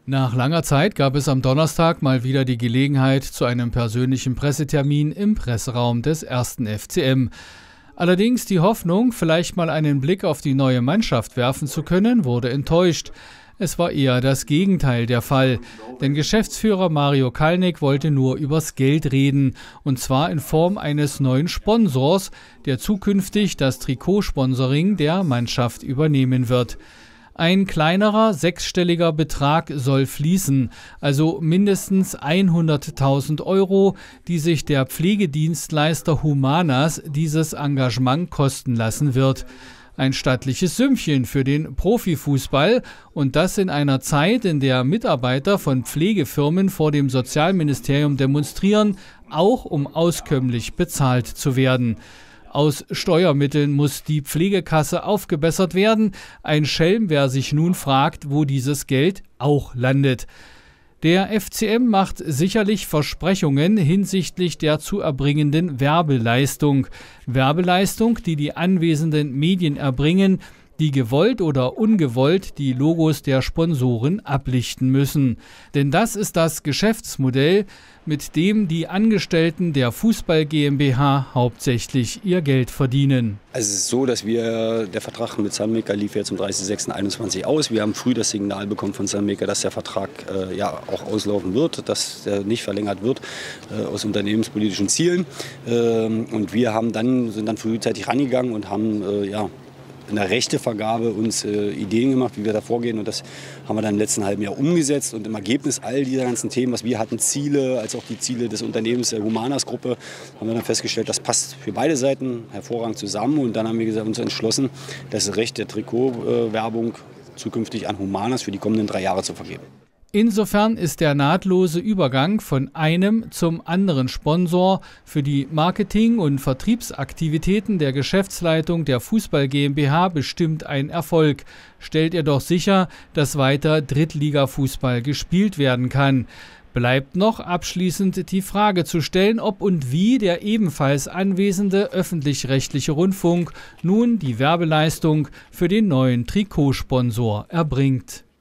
Nach langer Zeit gab es am Donnerstag mal wieder die Gelegenheit zu einem persönlichen Pressetermin im Presseraum des 1. FCM. Allerdings die Hoffnung, vielleicht mal einen Blick auf die neue Mannschaft werfen zu können, wurde enttäuscht. Es war eher das Gegenteil der Fall, denn Geschäftsführer Mario Kalnick wollte nur übers Geld reden, und zwar in Form eines neuen Sponsors, der zukünftig das Trikotsponsoring der Mannschaft übernehmen wird. Ein kleinerer, sechsstelliger Betrag soll fließen, also mindestens 100.000 €, die sich der Pflegedienstleister Humanas dieses Engagement kosten lassen wird. Ein stattliches Sümmchen für den Profifußball, und das in einer Zeit, in der Mitarbeiter von Pflegefirmen vor dem Sozialministerium demonstrieren, auch um auskömmlich bezahlt zu werden. Aus Steuermitteln muss die Pflegekasse aufgebessert werden. Ein Schelm, wer sich nun fragt, wo dieses Geld auch landet. Der FCM macht sicherlich Versprechungen hinsichtlich der zu erbringenden Werbeleistung. Werbeleistung, die die anwesenden Medien erbringen, die gewollt oder ungewollt die Logos der Sponsoren ablichten müssen. Denn das ist das Geschäftsmodell, mit dem die Angestellten der Fußball GmbH hauptsächlich ihr Geld verdienen. Also es ist so, dass der Vertrag mit Sunmaker lief jetzt zum 30.06.21 aus. Wir haben früh das Signal bekommen von Sunmaker, dass der Vertrag auch auslaufen wird, dass der nicht verlängert wird aus unternehmenspolitischen Zielen. Und wir sind dann frühzeitig rangegangen und haben in der Rechtevergabe uns Ideen gemacht, wie wir da vorgehen, und das haben wir dann im letzten halben Jahr umgesetzt, und im Ergebnis all dieser ganzen Themen, was wir hatten, Ziele, als auch die Ziele des Unternehmens der Humanas-Gruppe, haben wir dann festgestellt, das passt für beide Seiten hervorragend zusammen, und dann haben wir uns entschlossen, das Recht der Trikotwerbung zukünftig an Humanas für die kommenden 3 Jahre zu vergeben. Insofern ist der nahtlose Übergang von einem zum anderen Sponsor für die Marketing- und Vertriebsaktivitäten der Geschäftsleitung der Fußball GmbH bestimmt ein Erfolg. Stellt er doch sicher, dass weiter Drittliga-Fußball gespielt werden kann. Bleibt noch abschließend die Frage zu stellen, ob und wie der ebenfalls anwesende öffentlich-rechtliche Rundfunk nun die Werbeleistung für den neuen Trikotsponsor erbringt.